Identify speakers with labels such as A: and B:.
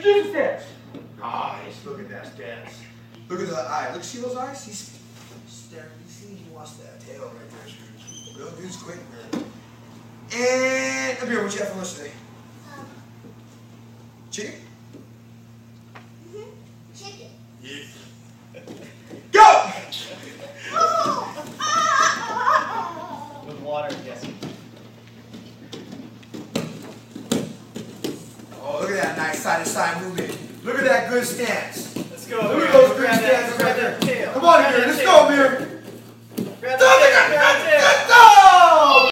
A: Jesus stance.
B: Nice. Look at that stance. Look at the eye. Look, see those eyes? He's staring. He wants that tail right there, Scrooge. Real dude's quick, man. And Amir, what you have for lunch today? Chicken?
C: Chicken.
B: Yeah. Go!
A: With water, yes.
B: Oh, look at that nice side-to-side movement. Look at that good stance.
A: Let's go.
B: Look at those good stances right there. Come on, Amir. Let's go, Amir.
A: Grab the tail. Grab the tail.